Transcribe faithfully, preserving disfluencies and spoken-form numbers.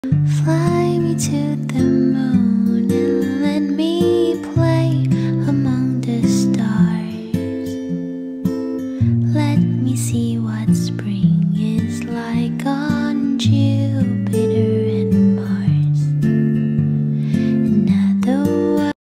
Fly me to the moon and let me play among the stars. Let me see